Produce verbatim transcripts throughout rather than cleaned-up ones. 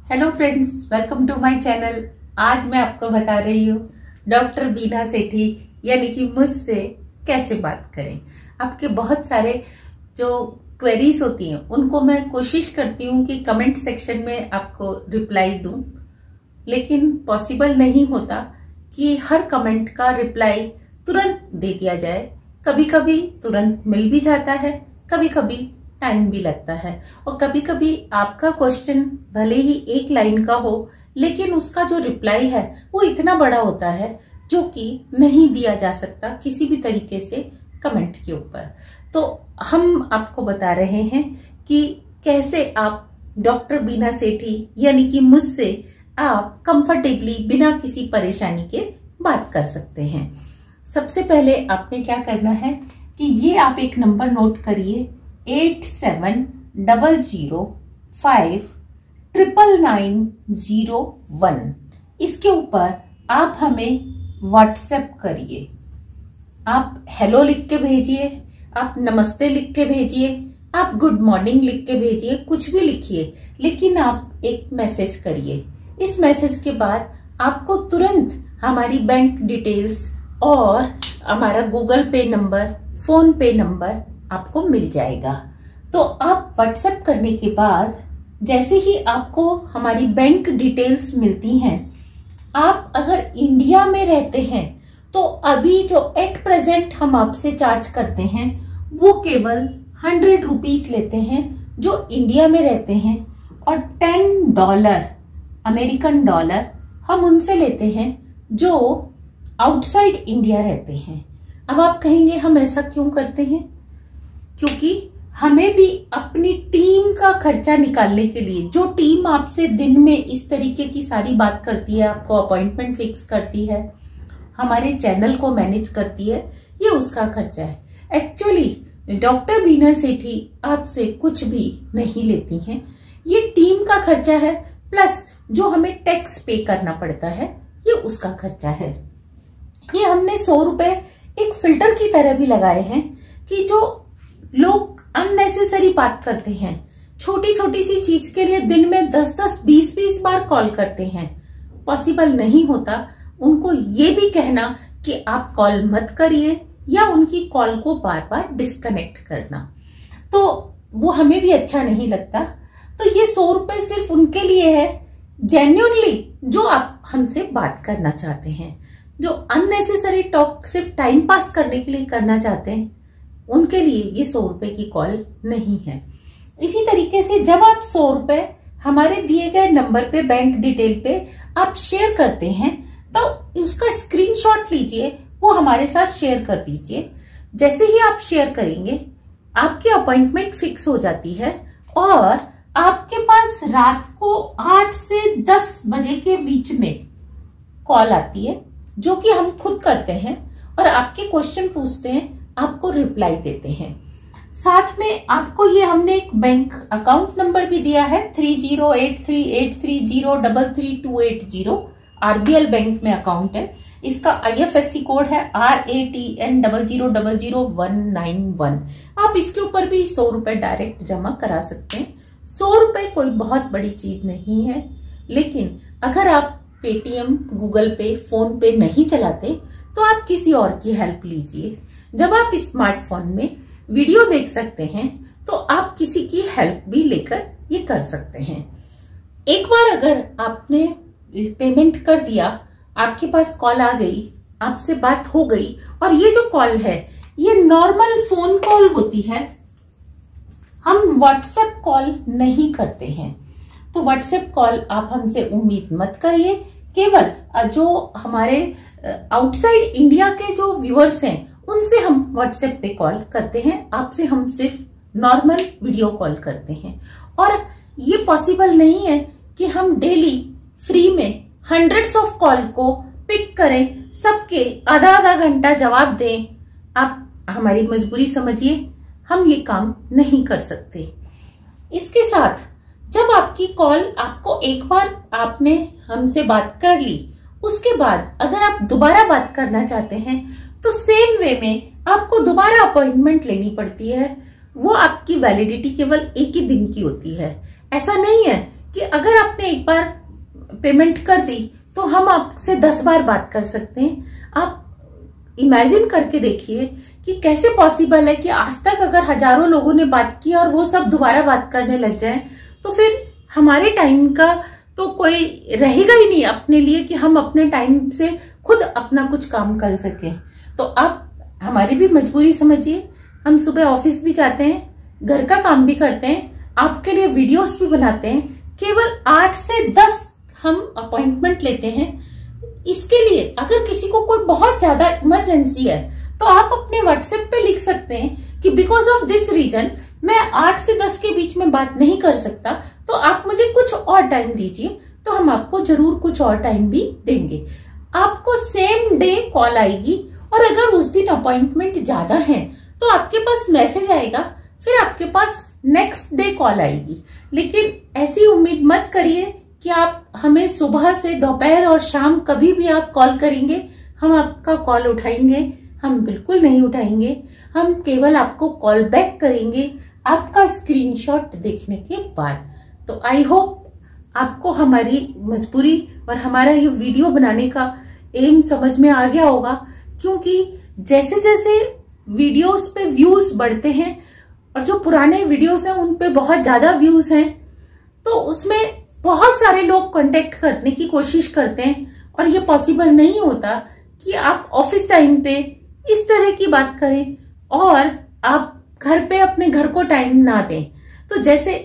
Hello friends, welcome to my channel. आज मैं आपको बता रही हूँ डॉक्टर बीना सेठी यानी कि मुझसे कैसे बात करें। आपके बहुत सारे जो क्वेरीज होती हैं उनको मैं कोशिश करती हूँ कि कमेंट सेक्शन में आपको रिप्लाई दूं, लेकिन पॉसिबल नहीं होता कि हर कमेंट का रिप्लाई तुरंत दे दिया जाए। कभी कभी तुरंत मिल भी जाता है, कभी कभी टाइम भी लगता है, और कभी कभी आपका क्वेश्चन भले ही एक लाइन का हो लेकिन उसका जो रिप्लाई है वो इतना बड़ा होता है जो कि नहीं दिया जा सकता किसी भी तरीके से कमेंट के ऊपर। तो हम आपको बता रहे हैं कि कैसे आप डॉक्टर बीना सेठी यानी कि मुझसे आप कंफर्टेबली बिना किसी परेशानी के बात कर सकते हैं। सबसे पहले आपने क्या करना है कि ये आप एक नंबर नोट करिए, eight seven double zero five triple nine zero one. इसके ऊपर आप हमें व्हाट्सएप करिए। आप हेलो लिख के भेजिए, आप नमस्ते लिख के भेजिए, आप गुड मॉर्निंग लिख के भेजिए, कुछ भी लिखिए, लेकिन आप एक मैसेज करिए। इस मैसेज के बाद आपको तुरंत हमारी बैंक डिटेल्स और हमारा गूगल पे नंबर, फोन पे नंबर आपको मिल जाएगा। तो आप व्हाट्सएप करने के बाद जैसे ही आपको हमारी बैंक डिटेल्स मिलती हैं, आप अगर इंडिया में रहते हैं तो अभी जो एट प्रेजेंट हम आपसे चार्ज करते हैं वो केवल हंड्रेड रुपीज लेते हैं जो इंडिया में रहते हैं, और टेन डॉलर अमेरिकन डॉलर हम उनसे लेते हैं जो आउटसाइड इंडिया रहते हैं। अब आप कहेंगे हम ऐसा क्यों करते हैं? क्योंकि हमें भी अपनी टीम का खर्चा निकालने के लिए, जो टीम आपसे दिन में इस तरीके की सारी बात करती है, आपको अपॉइंटमेंट फिक्स करती है, हमारे चैनल को मैनेज करती है, ये उसका खर्चा है। एक्चुअली डॉक्टर बीना सेठी आपसे कुछ भी नहीं लेती हैं, ये टीम का खर्चा है, प्लस जो हमें टैक्स पे करना पड़ता है ये उसका खर्चा है। ये हमने सौ रुपए एक फिल्टर की तरह भी लगाए हैं कि जो लोग अननेसेसरी बात करते हैं, छोटी छोटी सी चीज के लिए दिन में दस दस बीस बीस बार कॉल करते हैं, पॉसिबल नहीं होता उनको ये भी कहना कि आप कॉल मत करिए या उनकी कॉल को बार बार डिस्कनेक्ट करना, तो वो हमें भी अच्छा नहीं लगता। तो ये सौ रुपए सिर्फ उनके लिए है जेन्युइनली जो आप हमसे बात करना चाहते हैं, जो अननेसेसरी टॉक सिर्फ टाइम पास करने के लिए करना चाहते हैं, उनके लिए ये सौ रुपए की कॉल नहीं है। इसी तरीके से जब आप सौ रुपए हमारे दिए गए नंबर पे, बैंक डिटेल पे आप शेयर करते हैं तो उसका स्क्रीनशॉट लीजिए, वो हमारे साथ शेयर कर दीजिए। जैसे ही आप शेयर करेंगे आपकी अपॉइंटमेंट फिक्स हो जाती है, और आपके पास रात को आठ से दस बजे के बीच में कॉल आती है जो कि हम खुद करते हैं, और आपके क्वेश्चन पूछते हैं, आपको रिप्लाई देते हैं। साथ में आपको ये हमने एक बैंक अकाउंट नंबर भी दिया है, three zero eight three eight three zero double three two eight zero. RBL bank में अकाउंट है, इसका आईएफएससी कोड है R A T N double zero double zero one nine one. आप इसके ऊपर भी सौ रुपए डायरेक्ट जमा करा सकते हैं। सौ रुपए कोई बहुत बड़ी चीज नहीं है, लेकिन अगर आप पेटीएम, गूगल पे, फोन पे नहीं चलाते तो आप किसी और की हेल्प लीजिए। जब आप स्मार्टफोन में वीडियो देख सकते हैं तो आप किसी की हेल्प भी लेकर ये कर सकते हैं। एक बार अगर आपने पेमेंट कर दिया, आपके पास कॉल आ गई, आपसे बात हो गई, और ये जो कॉल है ये नॉर्मल फोन कॉल होती है, हम व्हाट्सएप कॉल नहीं करते हैं। तो व्हाट्सएप कॉल आप हमसे उम्मीद मत करिए। केवल जो हमारे आउटसाइड इंडिया के जो व्यूअर्स हैं उनसे हम व्हाट्सएप पे कॉल करते हैं, आपसे हम सिर्फ नॉर्मल वीडियो कॉल करते हैं। और ये पॉसिबल नहीं है कि हम डेली फ्री में हंड्रेड्स ऑफ कॉल को पिक करें, सबके आधा आधा घंटा जवाब दें। आप हमारी मजबूरी समझिए, हम ये काम नहीं कर सकते। इसके साथ जब आपकी कॉल, आपको एक बार आपने हमसे बात कर ली, उसके बाद अगर आप दोबारा बात करना चाहते हैं तो सेम वे में आपको दोबारा अपॉइंटमेंट लेनी पड़ती है। वो आपकी वैलिडिटी केवल एक ही दिन की होती है। ऐसा नहीं है कि अगर आपने एक बार पेमेंट कर दी तो हम आपसे दस बार बात कर सकते हैं। आप इमेजिन करके देखिए कि कैसे पॉसिबल है कि आज तक अगर हजारों लोगों ने बात की और वो सब दोबारा बात करने लग जाए, तो फिर हमारे टाइम का तो कोई रहेगा ही नहीं अपने लिए कि हम अपने टाइम से खुद अपना कुछ काम कर सके। तो आप हमारी भी मजबूरी समझिए। हम सुबह ऑफिस भी जाते हैं, घर का काम भी करते हैं, आपके लिए वीडियोस भी बनाते हैं। केवल आठ से दस हम अपॉइंटमेंट लेते हैं। इसके लिए अगर किसी को कोई बहुत ज्यादा इमरजेंसी है तो आप अपने व्हाट्सएप पे लिख सकते हैं कि बिकॉज ऑफ दिस रीजन मैं आठ से दस के बीच में बात नहीं कर सकता, तो आप मुझे कुछ और टाइम दीजिए, तो हम आपको जरूर कुछ और टाइम भी देंगे। आपको सेम डे कॉल आएगी और अगर उस दिन अपॉइंटमेंट ज्यादा है तो आपके पास मैसेज आएगा, फिर आपके पास नेक्स्ट डे कॉल आएगी। लेकिन ऐसी उम्मीद मत करिए कि आप हमें सुबह से दोपहर और शाम कभी भी आप कॉल करेंगे हम आपका कॉल उठाएंगे। हम बिल्कुल नहीं उठाएंगे। हम केवल आपको कॉल बैक करेंगे आपका स्क्रीनशॉट देखने के बाद। तो आई होप आपको हमारी मजबूरी और हमारा ये वीडियो बनाने का एम समझ में आ गया होगा, क्योंकि जैसे जैसे वीडियोस पे व्यूज बढ़ते हैं और जो पुराने वीडियोस हैं उन पे बहुत ज्यादा व्यूज हैं, तो उसमें बहुत सारे लोग कांटेक्ट करने की कोशिश करते हैं और ये पॉसिबल नहीं होता कि आप ऑफिस टाइम पे इस तरह की बात करें और आप घर पे अपने घर को टाइम ना दें। तो जैसे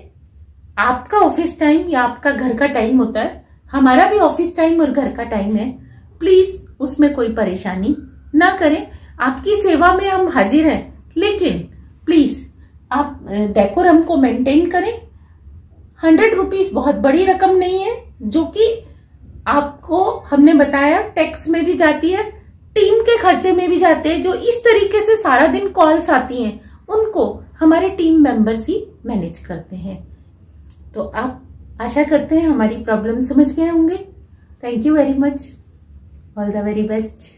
आपका ऑफिस टाइम या आपका घर का टाइम होता है, हमारा भी ऑफिस टाइम और घर का टाइम है। प्लीज उसमें कोई परेशानी ना करें। आपकी सेवा में हम हाजिर हैं, लेकिन प्लीज आप डेकोरम को मेंटेन करें। हंड्रेड रुपीज बहुत बड़ी रकम नहीं है, जो कि आपको हमने बताया टैक्स में भी जाती है, टीम के खर्चे में भी जाते हैं। जो इस तरीके से सारा दिन कॉल्स आती हैं उनको हमारे टीम मेंबर्स ही मैनेज करते हैं। तो आप आशा करते हैं हमारी प्रॉब्लम समझ गए होंगे। Thank you very much. All the very best.